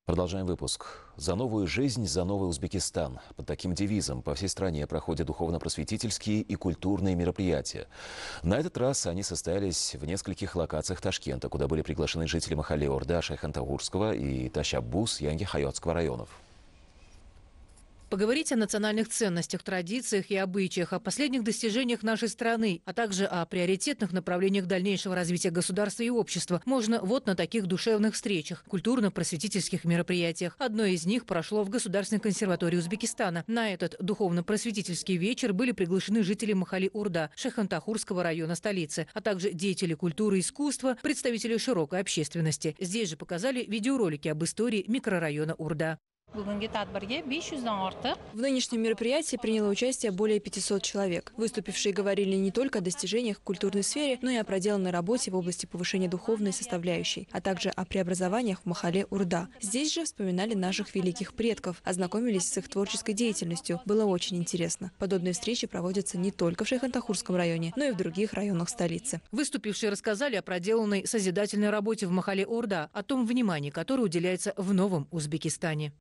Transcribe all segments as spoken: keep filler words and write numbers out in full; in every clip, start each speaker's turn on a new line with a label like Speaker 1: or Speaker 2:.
Speaker 1: Продолжаем выпуск. «За новую жизнь, за новый Узбекистан». Под таким девизом по всей стране проходят духовно-просветительские и культурные мероприятия. На этот раз они состоялись в нескольких локациях Ташкента, куда были приглашены жители Махале-Орда, Шайхантаугурского и Ташаббус Янги-Хайотского районов.
Speaker 2: Поговорить о национальных ценностях, традициях и обычаях, о последних достижениях нашей страны, а также о приоритетных направлениях дальнейшего развития государства и общества можно вот на таких душевных встречах, культурно-просветительских мероприятиях. Одно из них прошло в Государственной консерватории Узбекистана. На этот духовно-просветительский вечер были приглашены жители Махали-Орда, Шайхантахурского района столицы, а также деятели культуры и искусства, представители широкой общественности. Здесь же показали видеоролики об истории микрорайона Урда.
Speaker 3: В нынешнем мероприятии приняло участие более пятисот человек. Выступившие говорили не только о достижениях в культурной сфере, но и о проделанной работе в области повышения духовной составляющей, а также о преобразованиях в Махале-Урда. Здесь же вспоминали наших великих предков, ознакомились с их творческой деятельностью. Было очень интересно. Подобные встречи проводятся не только в Шайхантахурском районе, но и в других районах столицы.
Speaker 2: Выступившие рассказали о проделанной созидательной работе в Махале-Орда, о том внимании, которое уделяется в новом Узбекистане.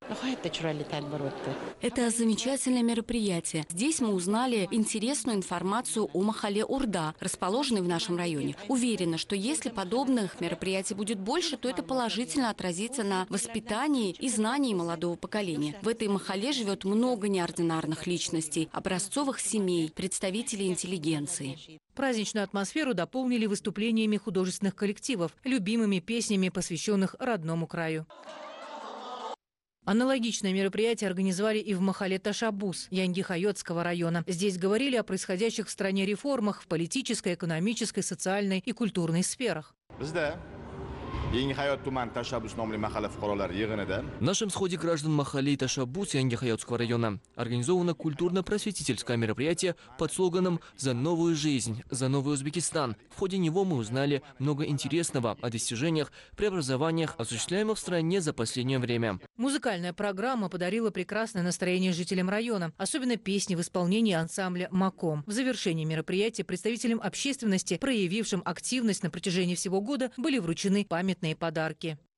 Speaker 4: Это замечательное мероприятие. Здесь мы узнали интересную информацию о Махале-Орда, расположенной в нашем районе. Уверена, что если подобных мероприятий будет больше, то это положительно отразится на воспитании и знании молодого поколения. В этой Махале живет много неординарных личностей, образцовых семей, представителей интеллигенции.
Speaker 2: Праздничную атмосферу дополнили выступлениями художественных коллективов, любимыми песнями, посвященных родному краю. Аналогичное мероприятие организовали и в Махале Ташаббус Янги-Хайотского района. Здесь говорили о происходящих в стране реформах в политической, экономической, социальной и культурной сферах.
Speaker 5: В нашем сходе граждан Махале и Ташаббус Янги-Хайотского района организовано культурно-просветительское мероприятие под слоганом «За новую жизнь, за новый Узбекистан». В ходе него мы узнали много интересного о достижениях, преобразованиях, осуществляемых в стране за последнее время.
Speaker 2: Музыкальная программа подарила прекрасное настроение жителям района, особенно песни в исполнении ансамбля «Маком». В завершении мероприятия представителям общественности, проявившим активность на протяжении всего года, были вручены памятные подарки.